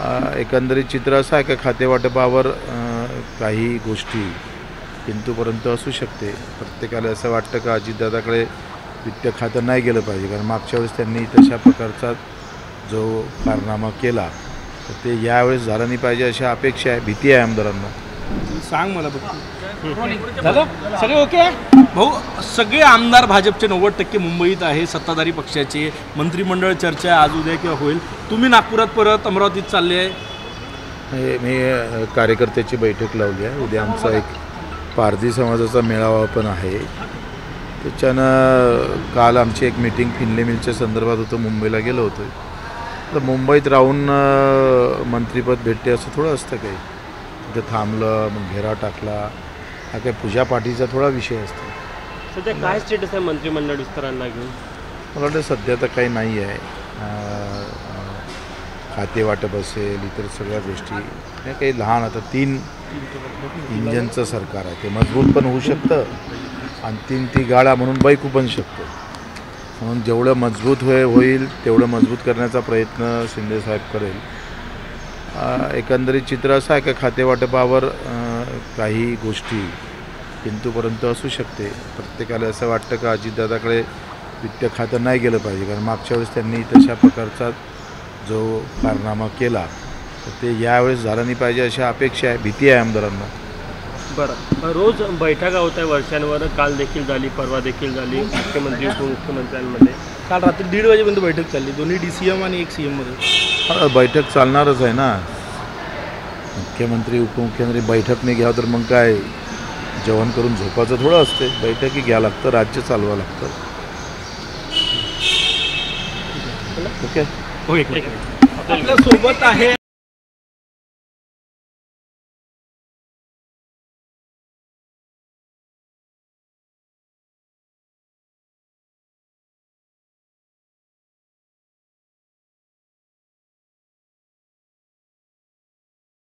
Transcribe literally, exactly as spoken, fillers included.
एकंदरीत चित्र असं आहे का खातेवाटपावर काही गोष्टी किंतु परंतु असू शकते. प्रत्येकाला असं वाटतं का अजितदादाकडे वित्त खातं नाही गेलं पाहिजे, कारण मागच्या वेळेस त्यांनी तशा प्रकारचा जो कारनामा केला तर ते यावेळेस झालं नाही पाहिजे अशी अपेक्षा आहे, भीती आहे आमदारांना. सांग मला बघ झालं सगळे ओके भाऊ. सगळे आमदार भाजपचे नव्वद टक्के मुंबईत आहे, सत्ताधारी पक्षाचे. मंत्रिमंडळ चर्चा आज उद्या किंवा होईल. तुम्ही नागपुरात परत अमरावतीत चालले आहे. मी कार्यकर्त्याची बैठक लावली आहे. उद्या आमचा एक पारधी समाजाचा मेळावा पण आहे. त्याच्यानं काल आमची एक मीटिंग फिनले मिलच्या संदर्भात होतं, मुंबईला गेलो होतो. तर मुंबईत राहून मंत्रिपद भेटते असं थोडं असतं काही. तिथं थांबलं, मग घेरा टाकला, हा काही पूजा पाठीचा थोडा विषय असतो. सध्या काय स्टेटस आहे मंत्रिमंडळ विस्तारांना घेऊन? मला वाटतं सध्या तर काही नाही आहे. खाते वाटप असेल, इतर सगळ्या गोष्टी हे काही लहान. आता तीन इंजनचं सरकार आहे, ते मजबूत पण होऊ शकतं आणि तीन ती गाडा म्हणून बैकू पण शकतं. म्हणून जेवढं मजबूत होय होईल तेवढं मजबूत करण्याचा प्रयत्न शिंदेसाहेब करेल. एकंदरीत चित्र असं आहे का खातेवाटपावर काही गोष्टी किंतु परंतु असू शकते. प्रत्येकाला असं वाटतं का अजितदादाकडे वित्त खातं नाही गेलं पाहिजे, कारण मागच्या वेळेस त्यांनी तशा प्रकारचा जो कारनामा केला तर ते यावेळेस झालं नाही पाहिजे अशी अपेक्षा आहे, भीती आहे आमदारांना. बरं, रोज बैठका होत आहे वर्षांवर. काल देखील झाली, परवा देखील झाली मुख्यमंत्री उपमुख्यमंत्र्यांमध्ये. काल रात्री दीड वाजेपर्यंत बैठक चालली, दोन्ही डी सी एम आणि एक सी एममध्ये. बैठक चालणारच आहे ना. मुख्यमंत्री उपमुख्यमंत्री बैठक नाही घ्यावं तर मग काय जेवण करून झोपाचं थोडं असते. बैठकी घ्यावं लागतं, राज्य चालवावं लागतं. ओके आपल्या सोबत आहे